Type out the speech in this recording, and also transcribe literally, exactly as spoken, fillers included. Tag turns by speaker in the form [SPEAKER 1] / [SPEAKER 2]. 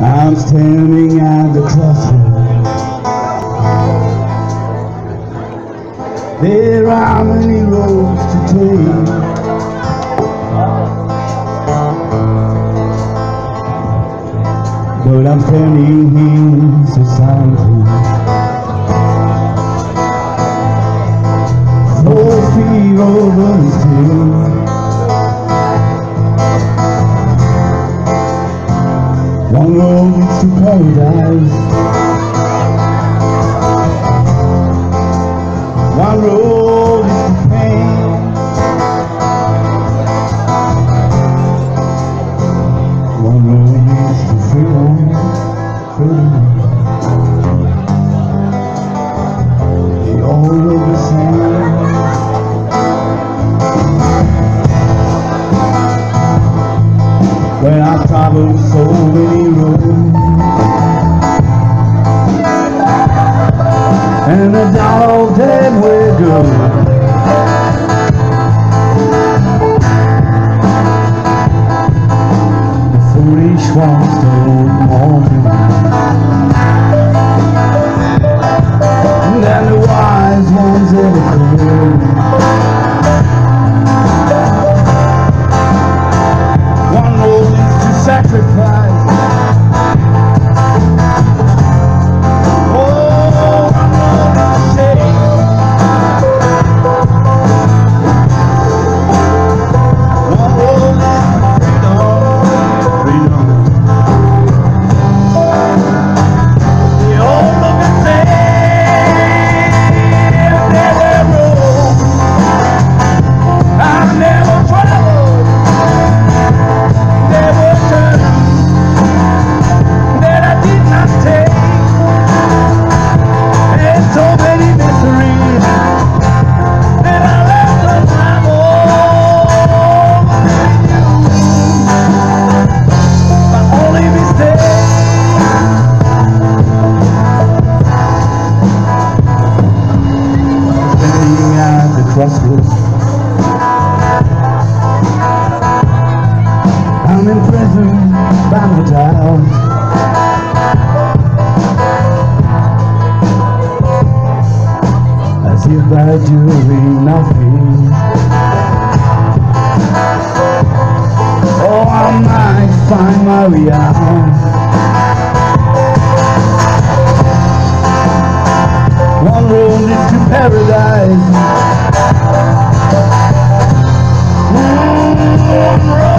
[SPEAKER 1] I'm standing at the crossroads. There are many roads to take, but I'm standing in society. Four feet over the stairs. One road leads to paradise. One road leads to pain. One road leads to freedom, freedom. They all look the same. When I traveled so many roads, and the down dead way goes. The foolish ones don't want me, and the wise ones ever could. One road leads to sacrifice. Crossroads. I'm in prison, bound down. As if by doing nothing. Oh, I might find my way out. One road leads to paradise. One road